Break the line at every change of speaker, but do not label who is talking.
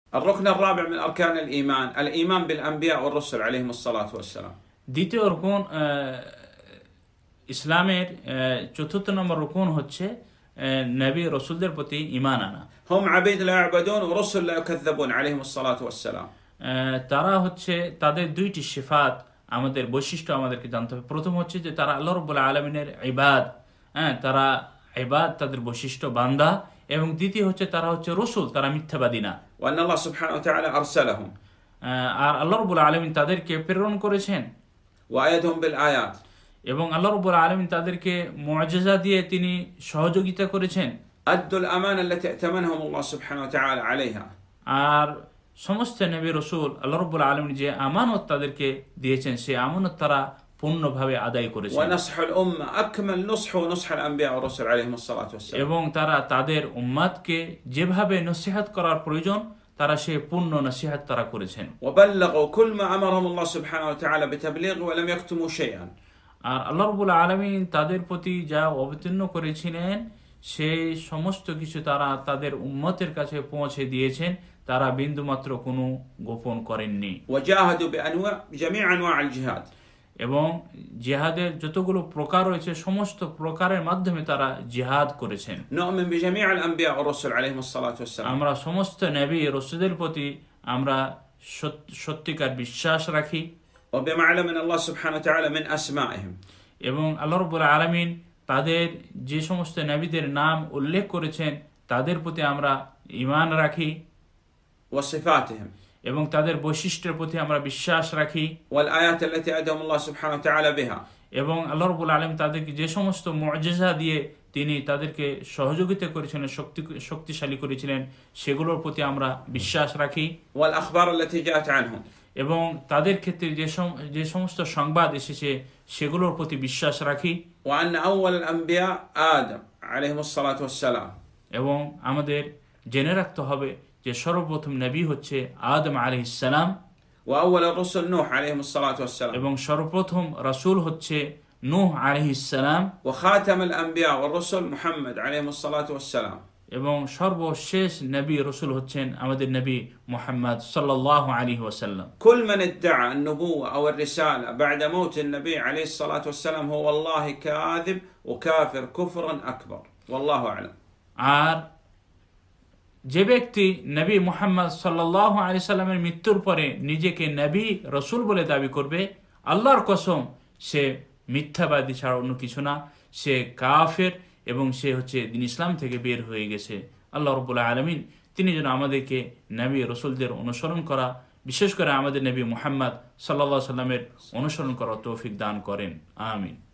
الركن الرابع من أركان الإيمان الإيمان بالأنبياء والرسل عليهم الصلاة والسلام.
দ্বিতীয় রুকন ইসলামের চতুর্থ নম্বর রুকন হচ্ছে নবী রাসূলদের প্রতি ঈমান আনা।
هم عبيد لا يعبدون ورسل لا يكذبون عليهم الصلاة والسلام.
তারা হচ্ছে তাদের দুইটি সিফাত আমাদের বৈশিষ্ট্য আমাদেরকে জানতে হবে। প্রথম হচ্ছে যে তারা আল্লাহ রাব্বুল আলামিনের ইবাদ, তারা ইবাদ তাদের বৈশিষ্ট্য বান্দা, এবং দ্বিতীয় হচ্ছে তারা হচ্ছে রাসূল, তারা মিথ্যাবাদী না।
وأن الله سبحانه وتعالى أرسلهم
আর আল্লাহ রাব্বুল আলামিন তাদেরকে প্রেরণ করেছেন,
وأيدهم بالآيات
এবং আল্লাহ রাব্বুল আলামিন তাদেরকে মুআজিজা দিয়ে তিনি সহযোগিতা করেছেন।
أدوا الأمانة التي ائتمنهم الله سبحانه وتعالى عليها.
আর সমস্ত নবী রাসূল আল্লাহ রাব্বুল আলামিন যে আমানত তাদেরকে দিয়েছেন সেই আমানত তারা পূর্ণভাবে আদায় করেছেন।
ونصح الأمة أكمل نصح ونصح الأنبياء والرسل عليهم الصلاة والسلام.
এবং তারা তাদের উম্মাদকে যেভাবে নসিহত করার প্রয়োজন তারা সে পূর্ণ নসিহত তারা করেছেন।
وبلغوا كل ما أمرهم الله سبحانه وتعالى بتبليغه ولم يكتموا شيئا.
আর আল্লাহ রাব্বুল আলামিন তাদের প্রতি যা অবতীর্ণ করেছিলেন সেই সমস্ত কিছু তারা তাদের উম্মতের কাছে পৌঁছে দিয়েছেন, তারা বিন্দুমাত্র কোনো গোপন করেননি।
وجاهدوا بأنواع جميع أنواع الجهاد.
এবং জিহাদের যতগুলো প্রকার রয়েছে সমস্ত প্রকারের মাধ্যমে তারা জিহাদ করেছেন।
نؤمن بجميع الأنبياء والرسل عليهم الصلاة والسلام.
আমরা সমস্ত নবী রাসূলদের প্রতি আমরা সত্যিকার বিশ্বাস রাখি।
وبما علمنا الله سبحانه وتعالى من أسمائهم.
এবং আল্লাহ রাব্বুল আলামিন তাদের যে সমস্ত নবীদের নাম উল্লেখ করেছেন তাদের প্রতি আমরা ঈমান রাখি।
وصفاتهم.
এবং তাদের বৈশিষ্ট্যের প্রতি আমরা বিশ্বাস রাখি।
والآيات التي أدهم الله سبحانه وتعالى بها.
এবং আল্লাহ রাব্বুল আলামিন তাদেরকে যে সমস্ত মুআজিজা দিয়ে তিনি তাদেরকে সহযোগিতা করেছিলেন, শক্তিশালী করেছিলেন, সেগুলোর প্রতি আমরা বিশ্বাস রাখি।
والأخبار التي جاءت عنهم.
এবং তাদের ক্ষেত্রে যে সমস্ত সংবাদ এসেছে সেগুলোর প্রতি বিশ্বাস রাখি।
وأن أول الأنبياء آدم عليه الصلاة والسلام.
এবং আমাদের জেনে রাখতে হবে যে সর্বপ্রথম নবী হচ্ছে আদম আলাইহিস সালাম।
وأول الرسل نوح عليه الصلاة والسلام.
এবং সর্বপ্রথম রাসূল হচ্ছে নূহ আলাইহিস সালাম।
وخاتم الأنبياء والرسل محمد عليه الصلاة والسلام.
এবং সর্বশেষ নবী রাসূল হচ্ছেন আমাদের নবী মুহাম্মদ সাল্লাল্লাহু আলাইহি ওয়াসাল্লাম।
كل من ادعى النبوة أو الرسالة بعد موت النبي عليه الصلاة والسلام هو والله كاذب وكافر كفرا أكبر والله أعلم.
আর যে ব্যক্তি নবী মুহাম্মদ সাল্লাল্লাহু আলাইহি সাল্লামের মৃত্যুর পরে নিজেকে নবী রাসূল বলে দাবি করবে, আল্লাহর কসম সে মিথ্যাবাদী ছাড়া অন্য কিছু না, সে কাফের এবং সে হচ্ছে দ্বীন ইসলাম থেকে বের হয়ে গেছে। আল্লাহ রাব্বুল আলামিন তিনি যেন আমাদেরকে নবী রাসূলদের অনুসরণ করা, বিশেষ করে আমাদের নবী মুহাম্মদ সাল্লাল্লাহু আলাইহি সাল্লামের অনুসরণ করার তৌফিক দান করেন। আমিন।